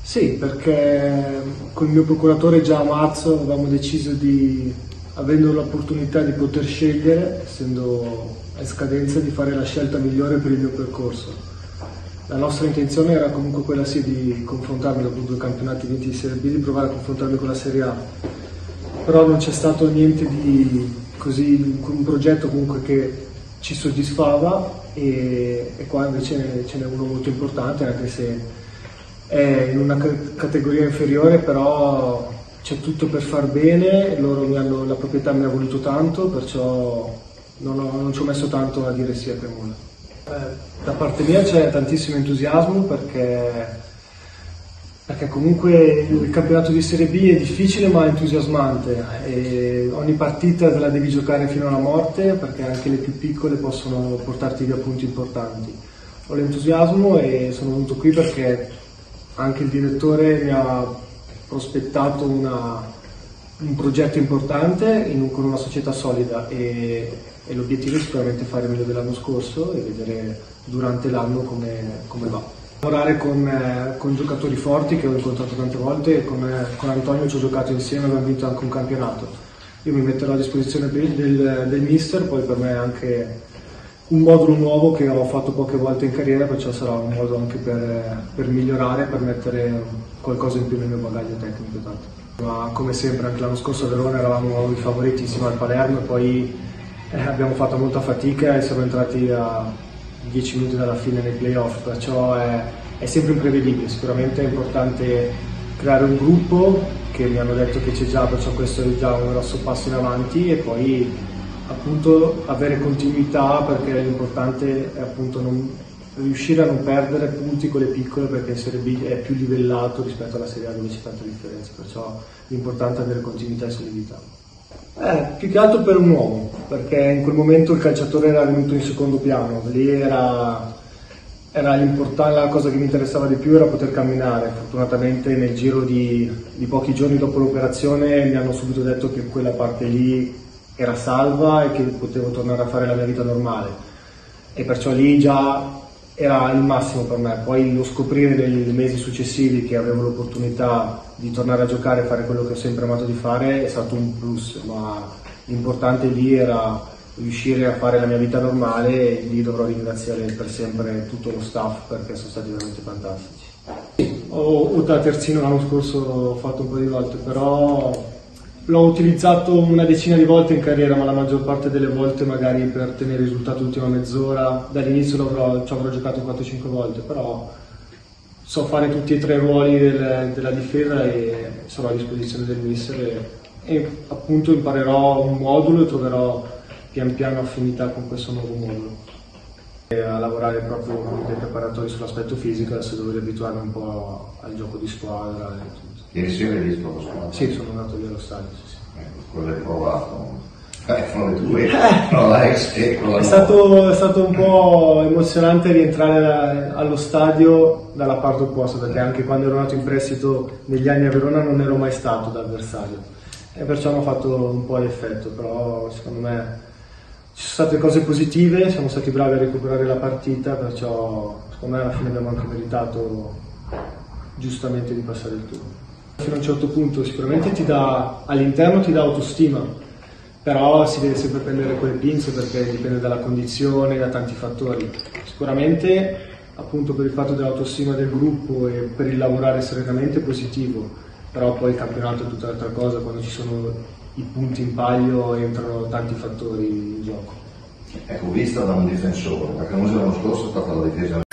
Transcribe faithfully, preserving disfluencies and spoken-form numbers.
Sì, perché con il mio procuratore già a marzo avevamo deciso di, avendo l'opportunità di poter scegliere, essendo a scadenza, di fare la scelta migliore per il mio percorso. La nostra intenzione era comunque quella sì di confrontarmi dopo due campionati vinti di Serie B, di provare a confrontarmi con la Serie A. Però non c'è stato niente di così, un progetto comunque che ci soddisfava e, e qua invece ce n'è uno molto importante, anche se è in una categoria inferiore, però c'è tutto per far bene, loro mi hanno, la proprietà mi ha voluto tanto, perciò non, ho, non ci ho messo tanto a dire sì a Cremona. Eh, da parte mia c'è tantissimo entusiasmo perché, perché comunque il campionato di Serie B è difficile ma entusiasmante e ogni partita te la devi giocare fino alla morte perché anche le più piccole possono portarti via punti importanti. Ho l'entusiasmo e sono venuto qui perché anche il direttore mi ha prospettato una, un progetto importante in un, con una società solida e, e l'obiettivo è sicuramente fare meglio dell'anno scorso e vedere durante l'anno come, come va. Lavorare con, eh, con giocatori forti che ho incontrato tante volte e con, eh, con Antonio ci ho giocato insieme e abbiamo vinto anche un campionato. Io mi metterò a disposizione del, del, del mister, poi per me è anche un modulo nuovo che ho fatto poche volte in carriera, perciò sarà un modo anche per, per migliorare, per mettere qualcosa in più nel mio bagaglio tecnico. Tanto. Ma come sempre anche l'anno scorso a Verona eravamo i favoritissimi al Palermo e poi eh, abbiamo fatto molta fatica e siamo entrati a dieci minuti dalla fine nei playoff, perciò è, è sempre imprevedibile. Sicuramente è importante creare un gruppo che mi hanno detto che c'è già, perciò questo è già un grosso passo in avanti e poi appunto avere continuità perché l'importante è appunto non, riuscire a non perdere punti con le piccole perché in Serie B è più livellato rispetto alla Serie A dove c'è tanta differenza, perciò l'importante è avere continuità e solidità. Eh, più che altro per un uomo, perché in quel momento il calciatore era venuto in secondo piano, lì era, era l'importante, la cosa che mi interessava di più era poter camminare. Fortunatamente nel giro di, di pochi giorni dopo l'operazione mi hanno subito detto che quella parte lì era salva e che potevo tornare a fare la mia vita normale e perciò lì già era il massimo per me. Poi lo scoprire nei mesi successivi che avevo l'opportunità di tornare a giocare e fare quello che ho sempre amato di fare è stato un plus, ma l'importante lì era riuscire a fare la mia vita normale e lì dovrò ringraziare per sempre tutto lo staff perché sono stati veramente fantastici. Ho, ho da terzino l'anno scorso ho fatto un po' di volte, però l'ho utilizzato una decina di volte in carriera, ma la maggior parte delle volte magari per tenere il risultato l'ultima mezz'ora. Dall'inizio l'avrò, ci avrò giocato quattro cinque volte, però so fare tutti e tre i ruoli del, della difesa e sarò a disposizione del mister e, e appunto imparerò un modulo e troverò pian piano affinità con questo nuovo modulo. E a lavorare proprio con dei preparatori sull'aspetto fisico, adesso devo riabituarmi un po' al gioco di squadra e tutto. Ieri sera hai visto lo squadra? Sì, sono andato lì allo stadio. Sì, sì. Ecco, cosa hai provato? Eh, sono le tue, no, la ex e con la è stato, è stato un po' emozionante rientrare da, allo stadio dalla parte opposta, perché anche quando ero nato in prestito negli anni a Verona non ero mai stato da avversario e perciò hanno fatto un po' l'effetto, però secondo me ci sono state cose positive, siamo stati bravi a recuperare la partita, perciò secondo me alla fine abbiamo anche meritato giustamente di passare il turno. Fino a un certo punto sicuramente ti dà, all'interno ti dà autostima, però si deve sempre prendere quelle pinze perché dipende dalla condizione, da tanti fattori. Sicuramente appunto per il fatto dell'autostima del gruppo e per il lavorare serenamente è positivo, però poi il campionato è tutta un'altra cosa, quando ci sono i punti in palio entrano tanti fattori in gioco. Ecco, vista da un difensore, perché l'anno scorso è stata la difesa